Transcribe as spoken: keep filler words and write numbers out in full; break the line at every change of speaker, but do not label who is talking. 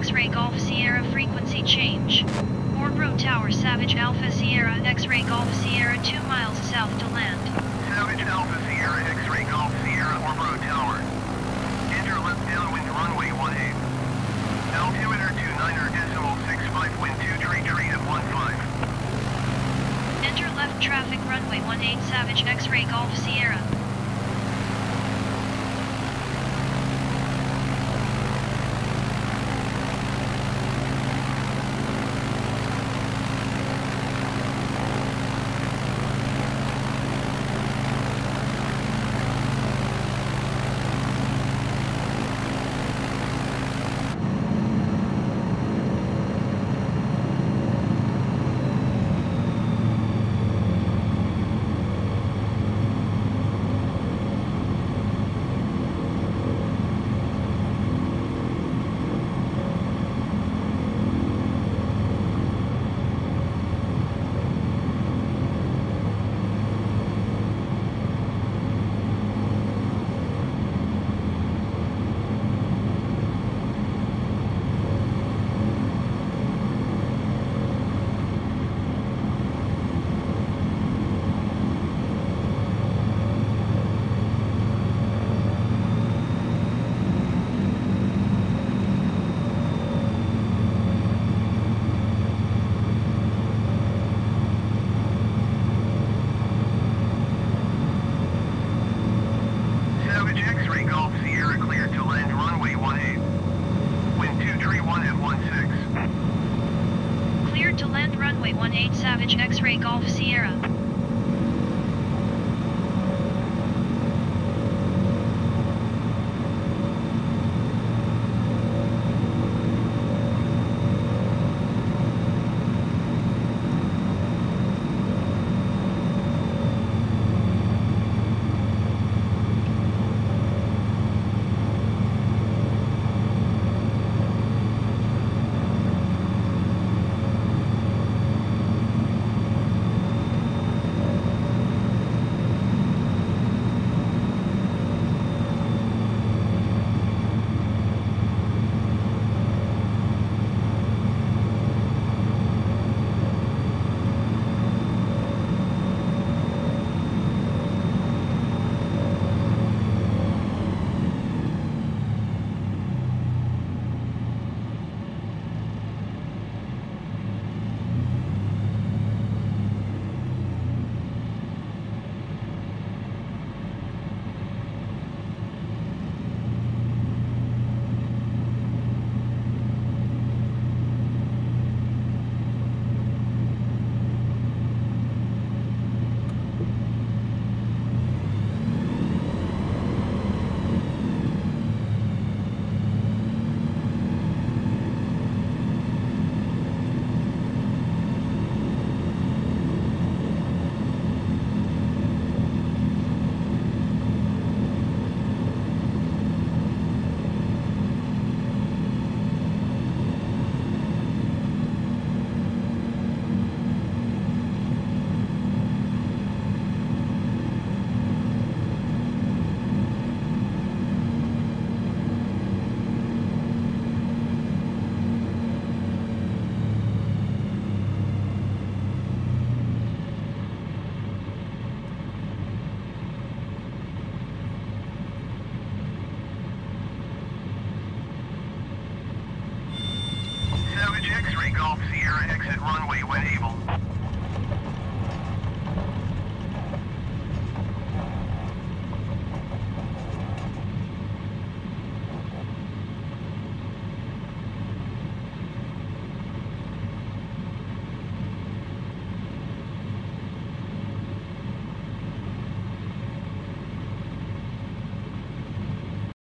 X-Ray Golf Sierra frequency change. Orbro Tower Savage Alpha Sierra X-Ray Golf Sierra two miles south to land.
Savage Alpha Sierra X-Ray Golf Sierra Orbro Tower. Enter left downwind runway one eight. Altimeter two niner decimal six five, wind two tree tree at one five.
Enter left traffic runway one eight Savage X-Ray Golf Sierra.
Savage X-Ray Golf Sierra cleared to land runway one eight. Wind two three one at one six.
Cleared to land runway one eight Savage X-Ray Golf Sierra.